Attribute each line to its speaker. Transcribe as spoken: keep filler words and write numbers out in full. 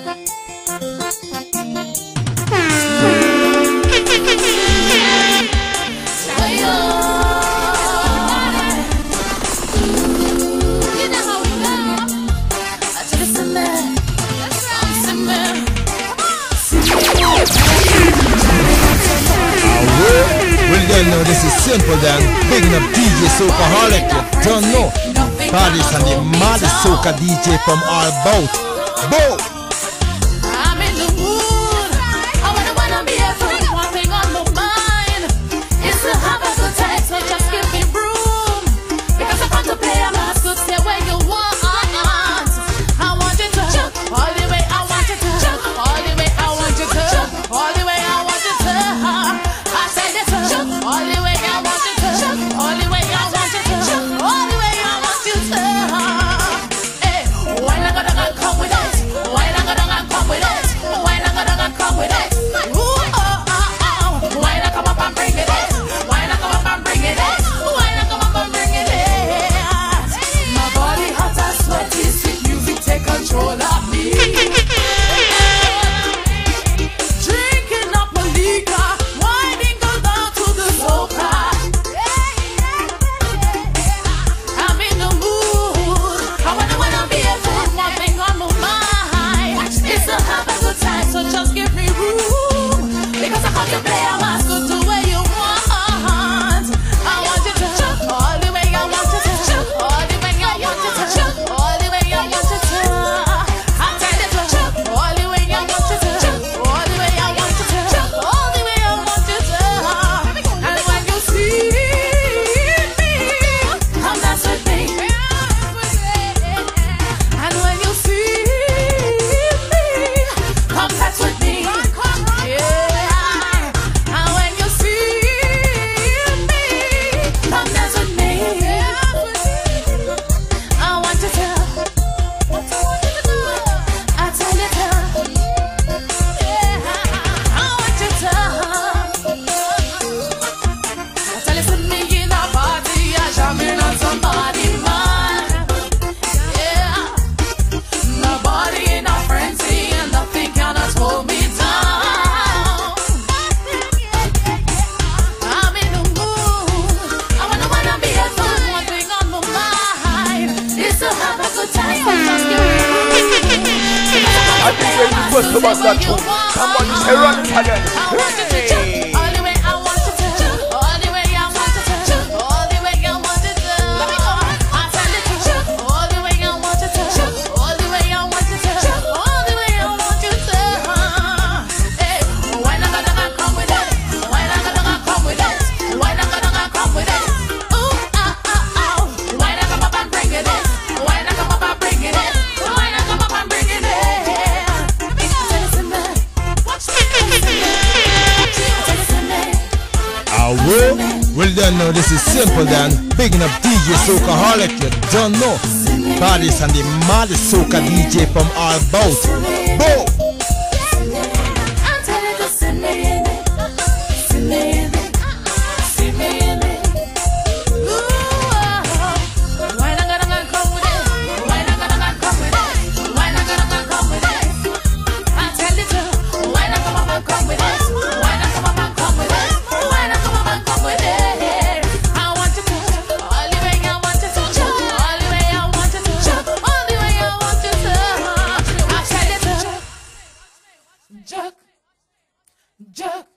Speaker 1: Well, no, this is simple then. Bigging up D J Soulkaholic, you don't know. Parties and the maddest soca D J from all boat. Boat!
Speaker 2: I'm in the mood. I wanna wanna be a fool. One thing on my mind is to have a good time. So just give me room, because I want to play a mask. Good stay where you want. I want you to jump all the way. I want you to jump all the way. I want you to jump all the way. I want you to. I said it to jump all the way. I want you to jump all the way. I want you to jump all the way. I want you to. Hey, why not gonna come with it? Why not gonna come with it? Why not gonna come with it? Ooh, oh, oh, oh. Why not come up and bring it in? Why not come up and bring it in? Why not come up and bring it in? My body hot and sweaty, sweet music take control of me. Drinking up my liquor, winding go down to the soca. I'm in the mood. I wanna wanna be a fool. One thing on my mind is to have a good time. So just give me room, because I want to play a mask good the way you want. I want you to jump all the way. I want you to jump all the way. I want you to jump all the way. I want you to. I tell you to jump all the way. I want you to jump all the way. I want you to jump all the way. I want you to. And when you see me, come dance with me. And when you see me, come dance with me. Yeah. And when you see me, come dance with me. I want you to. I tell you to. Yeah. I want you to. I tell you to me in a party, I jamming on somebody, man. Yeah. My body in a frenzy, and nothing cannot hold me down. I'm in the mood. I wanna wanna be a fool. One thing on my mind is to have a good time. So just give me room.
Speaker 3: I think you're the first to bust that tune. Come on, say run it again.
Speaker 2: I want you to jump all the way. I want you to jump all the way. I want you to jump all the way. I want you to. I tell you to jump all the way. I want you to jump all the way. I want you to jump all the way. I want you to. Hey, why not gonna come with it? Why not gonna come with it? Why not gonna come with it? Ooh, ah, ah, ah. Why not come up and bring it in? Why not come up and bring it in? Why not come up and bring it in? Listen, man. Watch me. Listen, man.
Speaker 1: Ah, well, well then, no, this is simple then. Bigging up D J Soulkaholic, you don't know. Parties and the maddest soca D J from all boat. Boat!
Speaker 2: I tell you to see me in it, see me in it, see me in it. Ooh, oh, why not gonna come with it? Why not gonna come with it? Why not gonna come with it? I tell you to. Why not come up and come with it? Why not come up and come with it? Why not come up and come with it? I want you to all the way. I want you to jump all the way. I want you to jump all the way. I want you to. I tell you to. Jerk, jerk.